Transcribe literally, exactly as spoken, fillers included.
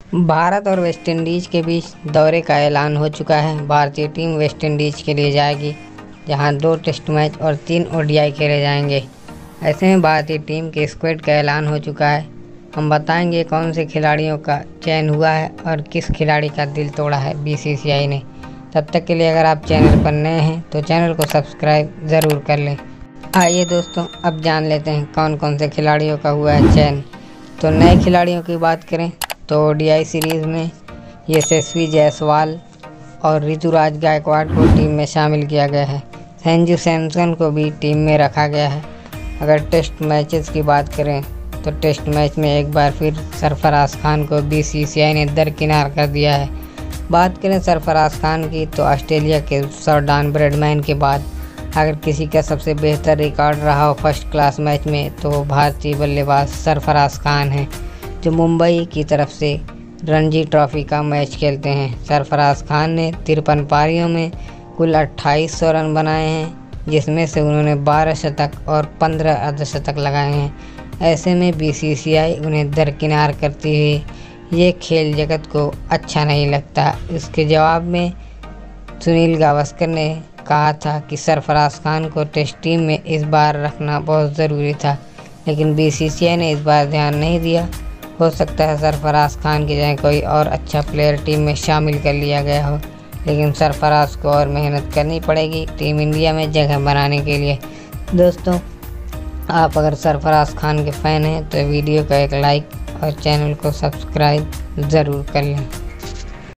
भारत और वेस्टइंडीज़ के बीच दौरे का ऐलान हो चुका है। भारतीय टीम वेस्टइंडीज़ के लिए जाएगी, जहां दो टेस्ट मैच और तीन ओडीआई खेले जाएंगे। ऐसे में भारतीय टीम के स्क्वाड का ऐलान हो चुका है। हम बताएंगे कौन से खिलाड़ियों का चयन हुआ है और किस खिलाड़ी का दिल तोड़ा है बीसीसीआई ने। तब तक के लिए अगर आप चैनल पर नए हैं तो चैनल को सब्सक्राइब ज़रूर कर लें। आइए दोस्तों, अब जान लेते हैं कौन कौन से खिलाड़ियों का हुआ है चयन। तो नए खिलाड़ियों की बात करें तो ओडीआई सीरीज़ में यशस्वी जायसवाल और ऋतुराज गायकवाड़ को टीम में शामिल किया गया है। संजू सैमसन को भी टीम में रखा गया है। अगर टेस्ट मैचेस की बात करें तो टेस्ट मैच में एक बार फिर सरफराज खान को बीसीसीआई ने दरकिनार कर दिया है। बात करें सरफराज खान की तो ऑस्ट्रेलिया के जॉर्डन ब्रैडमैन के बाद अगर किसी का सबसे बेहतर रिकॉर्ड रहा हो फर्स्ट क्लास मैच में तो वो भारतीय बल्लेबाज सरफराज खान हैं, जो मुंबई की तरफ से रणजी ट्रॉफी का मैच खेलते हैं। सरफराज खान ने तिरपन पारियों में कुल अट्ठाईस सौ रन बनाए हैं, जिसमें से उन्होंने बारह शतक और पंद्रह अर्धशतक लगाए हैं। ऐसे में बीसीसीआई उन्हें दरकिनार करती हुई ये खेल जगत को अच्छा नहीं लगता। इसके जवाब में सुनील गावस्कर ने कहा था कि सरफराज खान को टेस्ट टीम में इस बार रखना बहुत ज़रूरी था, लेकिन बीसीसीआई ने इस बार ध्यान नहीं दिया। हो सकता है सरफराज खान की जगह कोई और अच्छा प्लेयर टीम में शामिल कर लिया गया हो, लेकिन सरफराज को और मेहनत करनी पड़ेगी टीम इंडिया में जगह बनाने के लिए। दोस्तों, आप अगर सरफराज खान के फ़ैन हैं तो वीडियो को एक लाइक और चैनल को सब्सक्राइब ज़रूर कर लें।